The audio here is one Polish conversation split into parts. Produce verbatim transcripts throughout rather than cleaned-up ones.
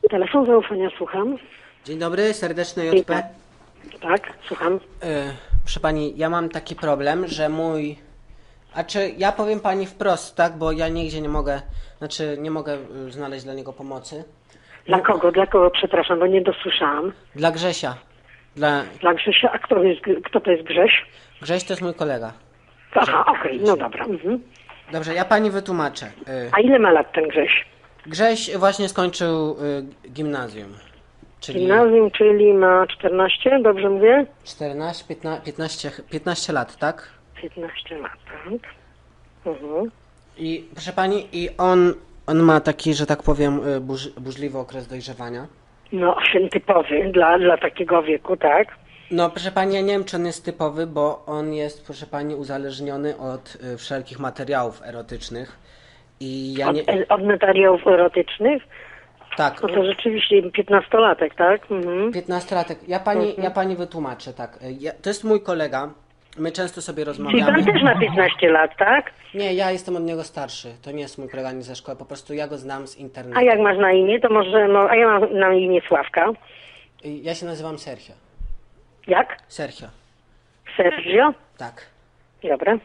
Telefon zaufania, słucham. Dzień dobry, serdeczne J P. Tak, słucham. E, proszę pani, ja mam taki problem, że mój... A czy ja powiem pani wprost, tak? Bo ja nigdzie nie mogę, znaczy nie mogę znaleźć dla niego pomocy. Dla kogo? Dla kogo? Przepraszam, bo nie dosłyszałam. Dla Grzesia. Dla... Dla Grzesia? A kto, jest, kto to jest Grześ? Grześ to jest mój kolega. Aha, okej, okay, no dobra. Mhm. Dobrze, ja pani wytłumaczę. E, A ile ma lat ten Grześ? Grześ właśnie skończył y, gimnazjum. Czyli Gimnazjum, czyli ma czternaście, dobrze mówię? czternaście, piętnaście, piętnaście lat, tak? piętnaście lat, tak. Mhm. I proszę pani, i on, on ma taki, że tak powiem, burz, burzliwy okres dojrzewania. No, typowy dla, dla takiego wieku, tak. No, proszę pani, ja nie wiem, czy on jest typowy, bo on jest, proszę pani, uzależniony od y, wszelkich materiałów erotycznych. I ja nie... Od, od materiałów erotycznych? Tak. No to rzeczywiście piętnastolatek, tak? Mhm. piętnastolatek. Ja pani, Mhm. ja pani wytłumaczę, tak. Ja, to jest mój kolega. My często sobie Czyli rozmawiamy. pan też ma piętnaście lat, tak? Nie, ja jestem od niego starszy. To nie jest mój kolega ani ze szkoły, po prostu ja go znam z internetu. A jak masz na imię, to może... No, a ja mam na imię Sławka. Ja się nazywam Sergio. Jak? Sergio. Sergio? Tak. Dobra.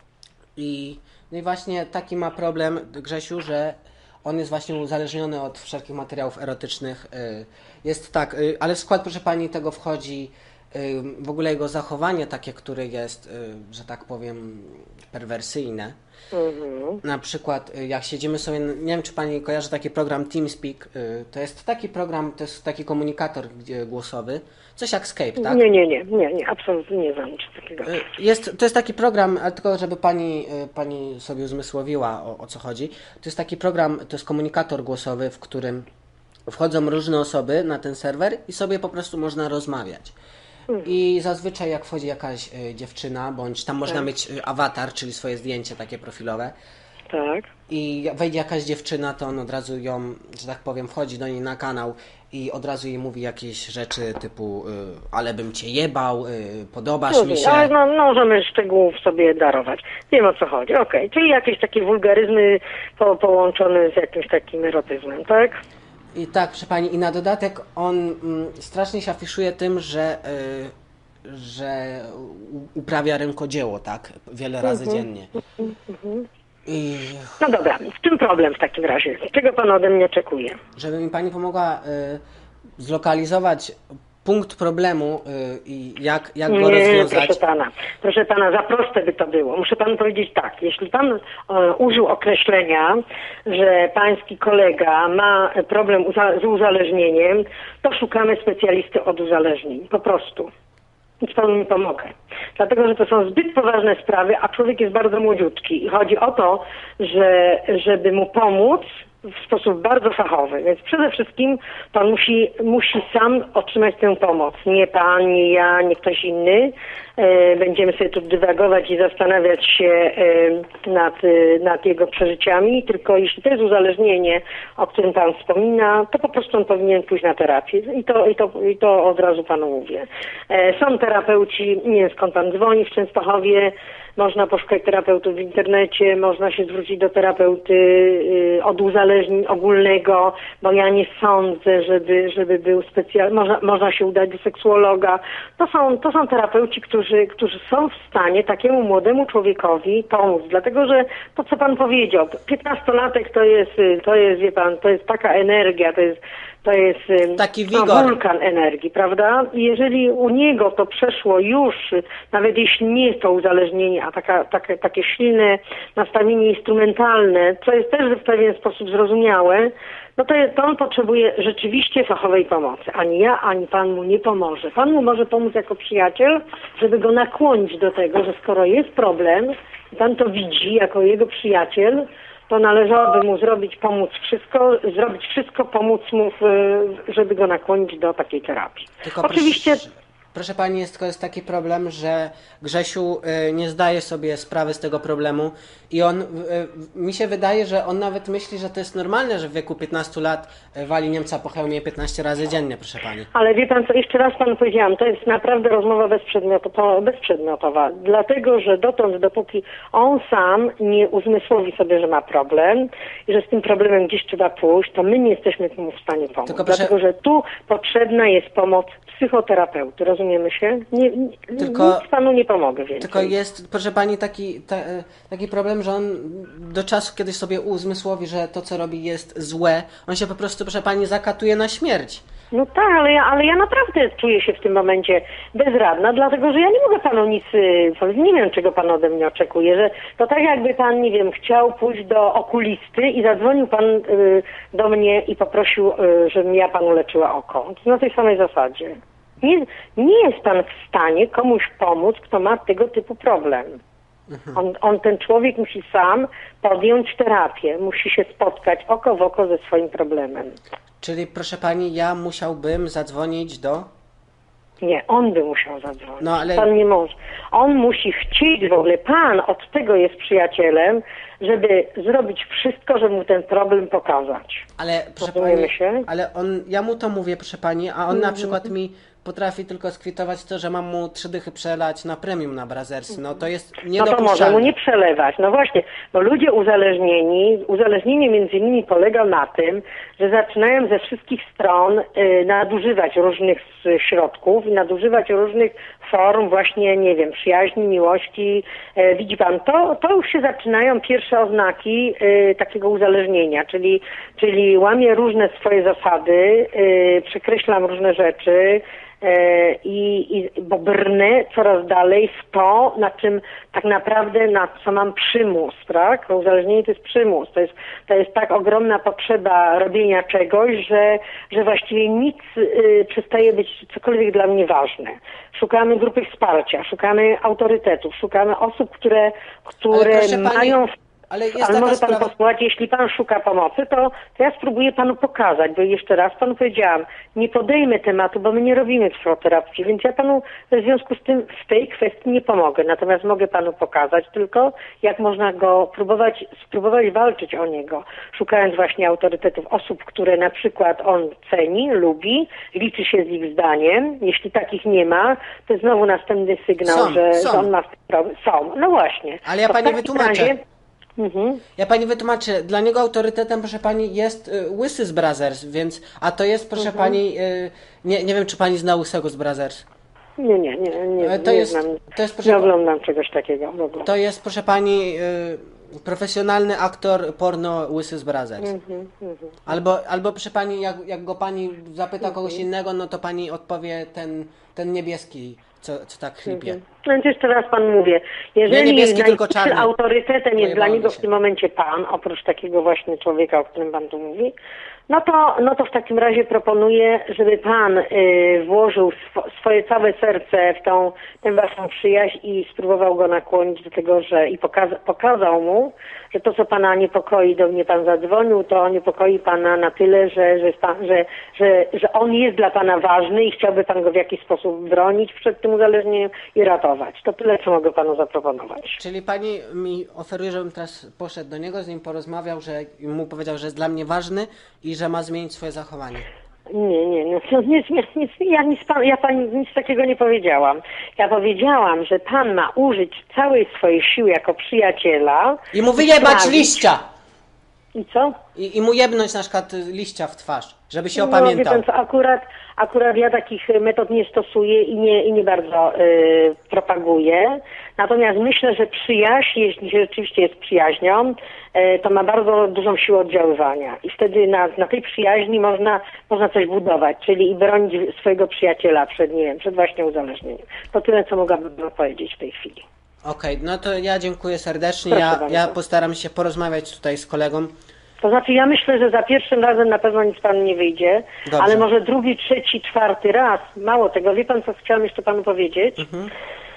I, no i właśnie taki ma problem Grzesiu, że on jest właśnie uzależniony od wszelkich materiałów erotycznych. Jest tak, ale w skład, proszę pani, tego wchodzi w ogóle jego zachowanie takie, które jest, że tak powiem, perwersyjne. Mhm. Na przykład jak siedzimy sobie, nie wiem, czy pani kojarzy taki program TeamSpeak, to jest taki program, to jest taki komunikator głosowy, coś jak Skype, tak? Nie, nie, nie, nie, nie, absolutnie nie znam nic takiego. Jest, to jest taki program, ale tylko żeby pani, pani sobie uzmysłowiła, o, o co chodzi. To jest taki program, to jest komunikator głosowy, w którym wchodzą różne osoby na ten serwer i sobie po prostu można rozmawiać. I zazwyczaj jak wchodzi jakaś y, dziewczyna, bądź tam można tak. mieć y, awatar, czyli swoje zdjęcie takie profilowe. Tak. I wejdzie jakaś dziewczyna, to on od razu ją, że tak powiem, wchodzi do niej na kanał i od razu jej mówi jakieś rzeczy typu y, ale bym cię jebał, y, podobasz No, mi się. ale no, no, możemy szczegółów sobie darować. Wiem, o co chodzi. Okej, okay. Czyli jakieś takie wulgaryzmy po, połączone z jakimś takim erotyzmem, tak? I tak, proszę pani, i na dodatek on mm, strasznie się afiszuje tym, że, y, że u, uprawia rękodzieło, tak? Wiele razy Mhm. dziennie. I No dobra, w czym problem w takim razie? Czego pan ode mnie oczekuje? żeby mi pani pomogła y, zlokalizować punkt problemu y, i jak, jak go Nie, rozwiązać. proszę pana. Proszę pana, za proste by to było. Muszę panu powiedzieć tak. Jeśli pan e, użył określenia, że pański kolega ma problem uza- z uzależnieniem, to szukamy specjalisty od uzależnień. Po prostu. Nic panu nie pomogę. Dlatego, że to są zbyt poważne sprawy, a człowiek jest bardzo młodziutki. I chodzi o to, że żeby mu pomóc w sposób bardzo fachowy. Więc przede wszystkim pan musi, musi sam otrzymać tę pomoc. Nie pan, nie ja, nie ktoś inny. E, będziemy sobie tu dywagować i zastanawiać się e, nad, e, nad jego przeżyciami, tylko jeśli to jest uzależnienie, o którym pan wspomina, to po prostu on powinien pójść na terapię. I to, i to, i to od razu panu mówię. E, są terapeuci, nie wiem skąd pan dzwoni, w Częstochowie. Można poszukać terapeutów w internecie, można się zwrócić do terapeuty y, od uzależnień ogólnego, bo ja nie sądzę, żeby, żeby był specjalny. Można, można się udać do seksuologa. To są, to są terapeuci, którzy, którzy są w stanie takiemu młodemu człowiekowi pomóc. Dlatego, że to, co pan powiedział, piętnastolatek to jest, to jest, wie pan, to jest taka energia, to jest To jest taki no, wigor. wulkan energii, prawda? I jeżeli u niego to przeszło już, nawet jeśli nie jest to uzależnienie, a taka, takie, takie silne nastawienie instrumentalne, co jest też w pewien sposób zrozumiałe, no to, jest, to on potrzebuje rzeczywiście fachowej pomocy. Ani ja, ani pan mu nie pomoże. Pan mu może pomóc jako przyjaciel, żeby go nakłonić do tego, że skoro jest problem, pan to widzi jako jego przyjaciel, to należałoby mu zrobić, pomóc wszystko, zrobić wszystko, pomóc mu, w, żeby go nakłonić do takiej terapii. Tylko Oczywiście, proszę, Proszę pani, jest tylko jest taki problem, że Grzesiu y, nie zdaje sobie sprawy z tego problemu i on, y, mi się wydaje, że on nawet myśli, że to jest normalne, że w wieku piętnastu lat y, wali Niemca po hełmie piętnaście razy dziennie, proszę pani. Ale wie pan co, jeszcze raz panu powiedziałam, to jest naprawdę rozmowa bezprzedmiotowa, bezprzedmiotowa, dlatego, że dotąd, dopóki on sam nie uzmysłowi sobie, że ma problem i że z tym problemem gdzieś trzeba pójść, to my nie jesteśmy mu w stanie pomóc. Tylko proszę... Dlatego, że tu potrzebna jest pomoc psychoterapeuty, rozumiemy się? Nie, nie, tylko, nic panu nie pomogę więcej. Tylko jest, proszę pani, taki, ta, taki problem, że on do czasu, kiedy sobie uzmysłowi, że to, co robi, jest złe, on się po prostu, proszę pani, zakatuje na śmierć. No tak, ale ja, ale ja naprawdę czuję się w tym momencie bezradna, dlatego, że ja nie mogę panu nic, nie wiem, czego pan ode mnie oczekuje, że to tak jakby pan, nie wiem, chciał pójść do okulisty i zadzwonił pan y, do mnie i poprosił, y, żebym ja panu leczyła oko. To na tej samej zasadzie. Nie, nie jest pan w stanie komuś pomóc, kto ma tego typu problem. On, on, ten człowiek musi sam podjąć terapię, musi się spotkać oko w oko ze swoim problemem. Czyli, proszę pani, ja musiałbym zadzwonić do... Nie, on by musiał zadzwonić. No, ale... Pan nie może. On musi chcieć w ogóle, pan od tego jest przyjacielem, żeby zrobić wszystko, żeby mu ten problem pokazać. Ale, proszę Rozumiemy pani, się? ale on, ja mu to mówię, proszę pani, a on na przykład mi potrafi tylko skwitować to, że mam mu trzy dychy przelać na premium na Brazersy. No to jest No niedopuszczalne. to może mu nie przelewać. No właśnie, bo ludzie uzależnieni, uzależnienie między innymi polega na tym, że zaczynają ze wszystkich stron y, nadużywać różnych s- środków i nadużywać różnych form właśnie, nie wiem, przyjaźni, miłości. E, widzi pan, to, to już się zaczynają pierwsze oznaki y, takiego uzależnienia, czyli, czyli łamię różne swoje zasady, y, przekreślam różne rzeczy, I, i bo brnę coraz dalej w to, na czym tak naprawdę, na co mam przymus, tak? Uzależnienie to jest przymus, to jest, to jest tak ogromna potrzeba robienia czegoś, że, że właściwie nic y, przestaje być cokolwiek dla mnie ważne. Szukamy grupy wsparcia, szukamy autorytetów, szukamy osób, które, które mają... Ale, jest Ale taka może pan sprawa... posłuchać, jeśli pan szuka pomocy, to, to ja spróbuję panu pokazać, bo jeszcze raz panu powiedziałam, nie podejmę tematu, bo my nie robimy psychoterapii, więc ja panu w związku z tym w tej kwestii nie pomogę. Natomiast mogę panu pokazać tylko, jak można go próbować, spróbować walczyć o niego, szukając właśnie autorytetów osób, które na przykład on ceni, lubi, liczy się z ich zdaniem. Jeśli takich nie ma, to znowu następny sygnał, są, że, są. że on ma problem. Są, no właśnie. Ale ja To w pani takim wytłumaczę. razie... Mhm. Ja pani wytłumaczę, dla niego autorytetem, proszę pani, jest y, Łysy z Brothers, więc, a to jest, proszę Mhm. pani, y, nie, nie wiem, czy pani zna Łysego z Brothers. Nie, nie, nie, nie, To nie jest- znam, to jest, proszę nie pa- oglądam czegoś takiego w ogóle. To jest, proszę pani, y, profesjonalny aktor porno Łysy z Brothers. Mhm, mhm. Albo, albo proszę pani, jak, jak go pani zapyta kogoś innego, no to pani odpowie ten, ten niebieski, co, co tak chlipie. No więc jeszcze raz pan mówię, Nie jeżeli niebieski, tylko najwyższym czarny. autorytetem jest dla Pojebało niego mi się. w tym momencie pan, oprócz takiego właśnie człowieka, o którym pan tu mówi, no to, no to w takim razie proponuję, żeby pan y, włożył swo, swoje całe serce w tą tę waszą przyjaźń i spróbował go nakłonić do tego, że i pokaza, pokazał mu, że to, co pana niepokoi, do mnie pan zadzwonił, to niepokoi pana na tyle, że, że, jest pan, że, że, że on jest dla pana ważny i chciałby pan go w jakiś sposób bronić przed tym uzależnieniem i ratować. To tyle, co mogę panu zaproponować. Czyli pani mi oferuje, żebym teraz poszedł do niego, z nim porozmawiał, że i mu powiedział, że jest dla mnie ważny i że ma zmienić swoje zachowanie. Nie, nie, nie, no, nic, nic, nic, ja, nic, pan, ja pani nic takiego nie powiedziałam. Ja powiedziałam, że pan ma użyć całej swojej siły jako przyjaciela. I mu wyjebać sprawić- liścia! I co? I, I mu jebnąć na przykład liścia w twarz, żeby się No, wie opamiętał. pan co, akurat, akurat ja takich metod nie stosuję i nie, i nie bardzo y, propaguję. Natomiast myślę, że przyjaźń, jeśli rzeczywiście jest przyjaźnią, y, to ma bardzo dużą siłę oddziaływania. I wtedy na, na tej przyjaźni można, można coś budować, czyli i bronić swojego przyjaciela przed, nie wiem, przed właśnie uzależnieniem. To tyle, co mogłabym powiedzieć w tej chwili. Okej, no to ja dziękuję serdecznie. Proszę Ja, bardzo. ja postaram się porozmawiać tutaj z kolegą. To znaczy ja myślę, że za pierwszym razem na pewno nic panu nie wyjdzie, Dobrze. ale może drugi, trzeci, czwarty raz, mało tego. Wie pan, co chciałam jeszcze panu powiedzieć? Mhm.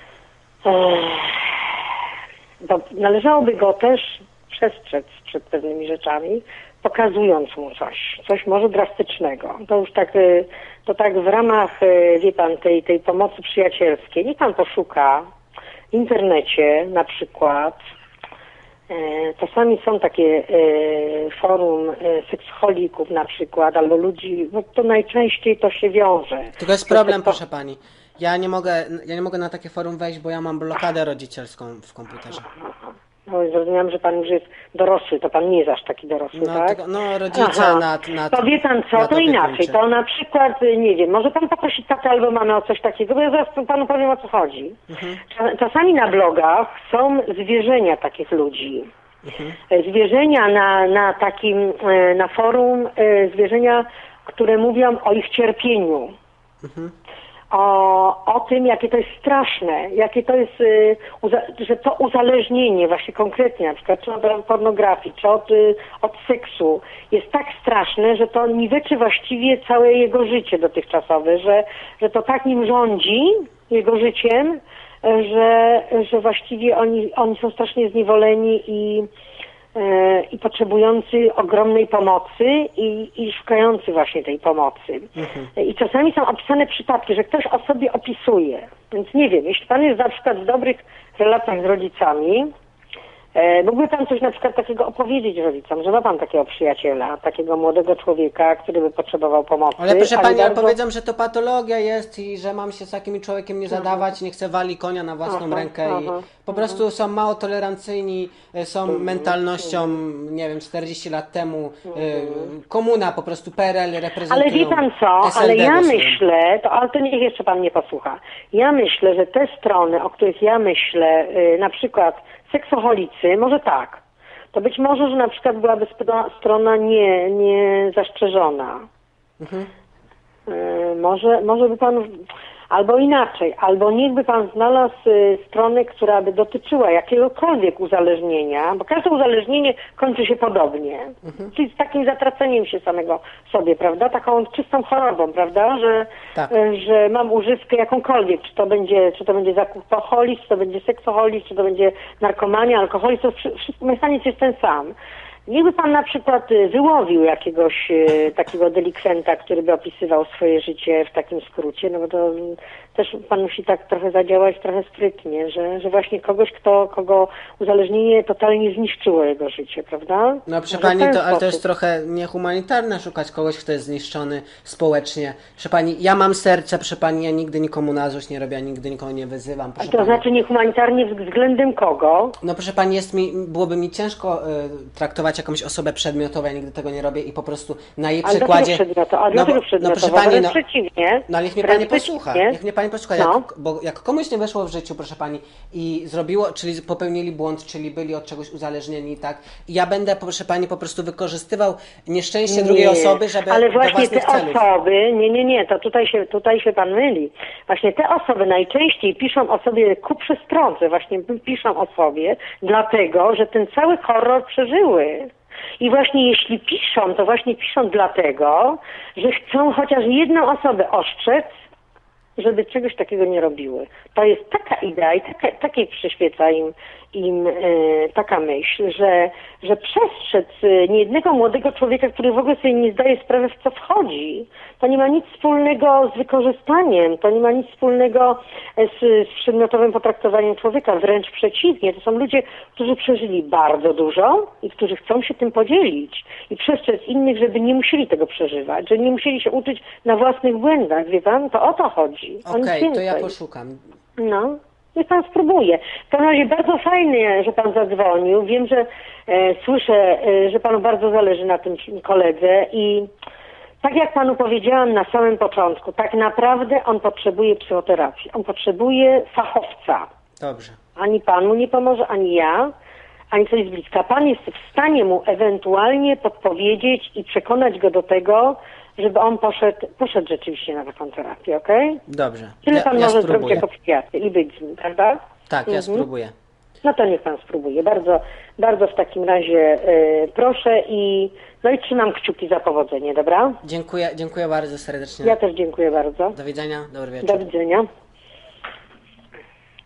Ech, bo należałoby go też przestrzec przed pewnymi rzeczami, pokazując mu coś, coś może drastycznego. To już tak, y, to tak w ramach, y, wie pan, tej, tej pomocy przyjacielskiej. Niech pan poszuka w internecie na przykład. E, Czasami są takie e, forum e, seksholików na przykład, albo ludzi, no to najczęściej to się wiąże. Tylko jest problem, proszę pani. Ja nie mogę, ja nie mogę na takie forum wejść, bo ja mam blokadę rodzicielską w komputerze. No, zrozumiałam, że pan już jest dorosły, to pan nie jest aż taki dorosły, No, tak? tylko, no rodzice Aha. nad, nad... To wie pan co, nad to inaczej. opiekuńczy. To na przykład, y, nie wiem, może pan poprosić tatę albo mamę o coś takiego, bo ja zaraz panu powiem, o co chodzi. Mhm. Cza- Czasami na blogach są zwierzenia takich ludzi. Mhm. Zwierzenia na, na takim, e, na forum, e, zwierzenia, które mówią o ich cierpieniu. Mhm. O, o tym, jakie to jest straszne, jakie to jest, y, uza- że to uzależnienie właśnie konkretnie, na przykład czy od pornografii, czy od, y, od seksu jest tak straszne, że to niweczy właściwie całe jego życie dotychczasowe, że, że to tak nim rządzi, jego życiem, że, że właściwie oni, oni są strasznie zniewoleni i i potrzebujący ogromnej pomocy i, i szukający właśnie tej pomocy. Mhm. I czasami są opisane przypadki, że ktoś o sobie opisuje. Więc nie wiem, jeśli pan jest na przykład w dobrych relacjach z rodzicami, e, mógłby pan coś na przykład takiego opowiedzieć rodzicom, że ma pan takiego przyjaciela, takiego młodego człowieka, który by potrzebował pomocy. Ale proszę pani, bardzo... ja powiedzam, że to patologia jest i że mam się z takim człowiekiem nie zadawać, nie chcę wali konia na własną aha, rękę aha, i po prostu są mało tolerancyjni, są mentalnością, nie wiem, czterdzieści lat temu, komuna po prostu P R L reprezentują. Ale wie pan co, S L D ale ja głosują. myślę, to, ale to niech jeszcze pan mnie posłucha. Ja myślę, że te strony, o których ja myślę, yy, na przykład seksoholicy, może tak, to być może, że na przykład byłaby spro- strona nie, nie zastrzeżona. Mhm. Yy, może, może by pan, albo inaczej, albo niechby pan znalazł y, stronę, która by dotyczyła jakiegokolwiek uzależnienia, bo każde uzależnienie kończy się podobnie, mhm. czyli z takim zatraceniem się samego sobie, prawda, taką czystą chorobą, prawda, że, tak. y, że mam używkę jakąkolwiek, czy to będzie, czy to będzie zakupoholizm, czy to będzie seksoholizm, czy to będzie narkomania, alkoholizm, to wszystko, mechanizm jest ten sam. Niechby pan na przykład wyłowił jakiegoś e, takiego delikwenta, który by opisywał swoje życie w takim skrócie, no bo to też pan musi tak trochę zadziałać, trochę sprytnie, że, że właśnie kogoś, kto, kogo uzależnienie totalnie zniszczyło jego życie, prawda? No proszę Że pani, w ten to, ale to sposób. jest trochę niehumanitarne szukać kogoś, kto jest zniszczony społecznie. Proszę pani, ja mam serce, proszę pani, ja nigdy nikomu na złość nie robię, ja nigdy nikogo nie wyzywam. Proszę A to pani. znaczy niehumanitarnie względem kogo? No proszę pani, jest mi, byłoby mi ciężko y, traktować jakąś osobę przedmiotową, ja nigdy tego nie robię i po prostu na jej Ale przykładzie... dlaczego przedmiotowo? A no, dlaczego bo, no przedmiotowo? proszę pani, Wręcz no, przeciwnie. no niech mnie Wręcz pani posłucha, przeciwnie. niech mnie pani posłucha, No. jak, bo jak komuś nie weszło w życiu, proszę pani, i zrobiło, czyli popełnili błąd, czyli byli od czegoś uzależnieni, tak, i ja będę, proszę pani, po prostu wykorzystywał nieszczęście drugiej Nie, osoby, żeby ale do właśnie własnych te celów. osoby, nie, nie, nie, to tutaj się, tutaj się pan myli. Właśnie te osoby najczęściej piszą o sobie ku przestrodze, właśnie piszą o sobie, dlatego, że ten cały horror przeżyły. I właśnie jeśli piszą, to właśnie piszą dlatego, że chcą chociaż jedną osobę ostrzec, żeby czegoś takiego nie robiły. To jest taka idea i taka, takiej przyświeca im, im e, taka myśl, że, że przestrzec niejednego młodego człowieka, który w ogóle sobie nie zdaje sprawy, w co wchodzi, to nie ma nic wspólnego z wykorzystaniem, to nie ma nic wspólnego z, z przedmiotowym potraktowaniem człowieka, wręcz przeciwnie. To są ludzie, którzy przeżyli bardzo dużo i którzy chcą się tym podzielić i przestrzec innych, żeby nie musieli tego przeżywać, że nie musieli się uczyć na własnych błędach, wie pan? To o to chodzi. Okej, okay, to ja poszukam. No. Niech pan spróbuje. W każdym razie bardzo fajnie, że pan zadzwonił. Wiem, że e, słyszę, e, że panu bardzo zależy na tym koledze i tak jak panu powiedziałam na samym początku, tak naprawdę on potrzebuje psychoterapii. On potrzebuje fachowca. Dobrze. Ani panu nie pomoże, ani ja, ani ktoś z bliska. Pan jest w stanie mu ewentualnie podpowiedzieć i przekonać go do tego, żeby on poszedł, poszedł rzeczywiście na taką terapię, okej? Okay? Dobrze. Tyle Ja, pan ja może spróbuję. zrobić jako psychiatry i być z nim, prawda? Tak, ja Mhm. spróbuję. No to niech pan spróbuje. Bardzo, bardzo w takim razie y, proszę i no i trzymam kciuki za powodzenie, dobra? Dziękuję, dziękuję bardzo serdecznie. Ja też dziękuję bardzo. Do widzenia, dobry wieczór. Do widzenia.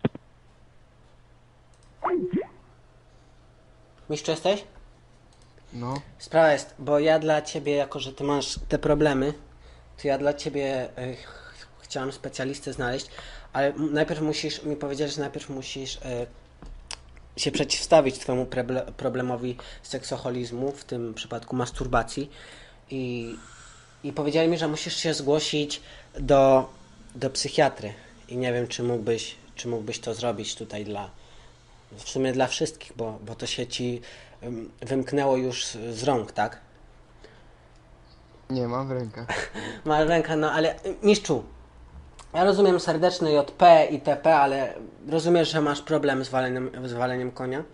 Mistrzu jesteś? No. Sprawa jest, bo ja dla ciebie, jako że ty masz te problemy, to ja dla ciebie y, ch- chciałem specjalistę znaleźć, ale m- najpierw musisz mi powiedzieć, że najpierw musisz y, się przeciwstawić twojemu preble- problemowi seksoholizmu, w tym przypadku masturbacji i, i powiedzieli mi, że musisz się zgłosić do, do psychiatry i nie wiem, czy mógłbyś, czy mógłbyś to zrobić tutaj dla, w sumie dla wszystkich, bo, bo to się ci ym, wymknęło już z, z rąk, tak? Nie, mam w rękach. Ma ręka, no ale y, mistrzu, ja rozumiem serdeczny J P i T P, ale rozumiesz, że masz problem z waleniem, z waleniem konia?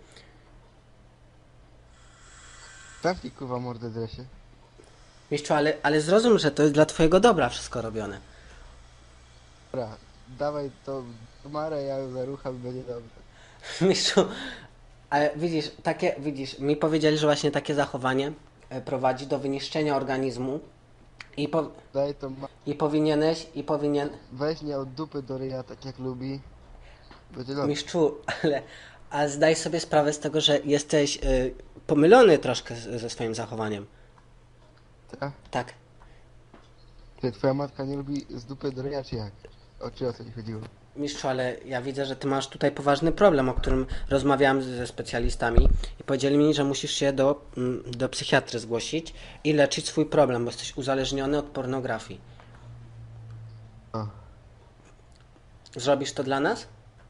Zamknij kurwa mordę dresie. Mistrzu, ale, ale zrozum, że to jest dla twojego dobra wszystko robione. Dobra, dawaj to Marę, ja ją zarucham i będzie dobrze. Mistrzu, ale widzisz, takie, widzisz, mi powiedzieli, że właśnie takie zachowanie e, prowadzi do wyniszczenia organizmu i, po, Daj to ma... i powinieneś, i powinien... Weź mnie od dupy do ryja, tak jak lubi. Będzie dobrze. Mistrzu, ale a zdaj sobie sprawę z tego, że jesteś y, pomylony troszkę z, ze swoim zachowaniem. Tak? Tak. Ty, twoja matka nie lubi z dupy do ryja, czy jak? O czy o co ci chodziło? Mistrzu, ale ja widzę, że ty masz tutaj poważny problem, o którym rozmawiałem ze specjalistami i powiedzieli mi, że musisz się do, mm, do psychiatry zgłosić i leczyć swój problem, bo jesteś uzależniony od pornografii. O. Zrobisz to dla nas?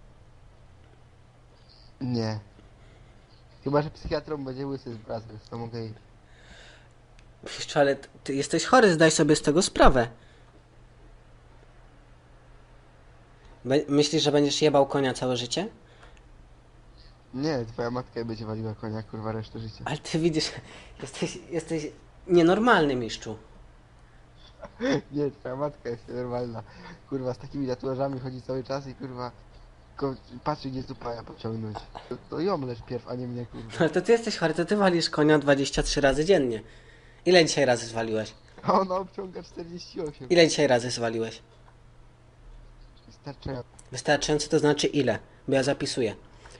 Nie. Chyba, że psychiatrą będzie łysy z Brazers, to mogę iść. Mistrzu, ale ty ty jesteś chory, zdaj sobie z tego sprawę. Be- myślisz, że będziesz jebał konia całe życie? Nie, twoja matka będzie waliła konia, kurwa, resztę życia. Ale ty widzisz, jesteś, jesteś nienormalny, mistrzu. Nie, twoja matka jest normalna. Kurwa, z takimi tatuażami chodzi cały czas i kurwa... Tylko patrzy, gdzie zupa ja pociągnąć. To, to ją lecz pierw, a nie mnie, kurwa. Ale to ty jesteś chory, to ty walisz konia dwadzieścia trzy razy dziennie. Ile dzisiaj razy zwaliłeś? A ona obciąga czterdzieści osiem. Ile dzisiaj razy zwaliłeś? Wystarczająco. Wystarczająco to znaczy ile? Bo ja zapisuję.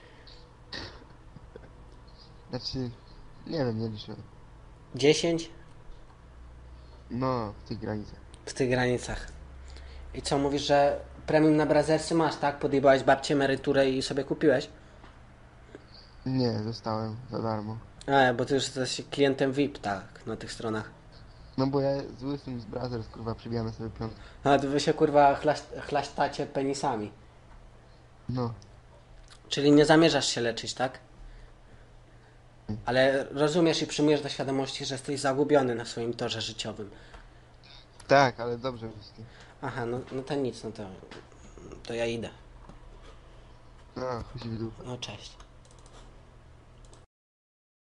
Znaczy... Nie wiem, nie liczę. dziesięć? No, w tych granicach. W tych granicach. I co, mówisz, że premium na Brazersy masz, tak? Podjebałeś babcię emeryturę i sobie kupiłeś? Nie, zostałem za darmo. A, bo ty już jesteś klientem V I P, tak, na tych stronach. No bo ja z łysym z Brothers, kurwa, przybijamy sobie piątkę. A, to wy się kurwa chlaś, chlaśtacie penisami. No. Czyli nie zamierzasz się leczyć, tak? Ale rozumiesz i przyjmujesz do świadomości, że jesteś zagubiony na swoim torze życiowym. Tak, ale dobrze wszystkim. Aha, no, no to nic, no to, to ja idę. No, chuj w dupę. No cześć.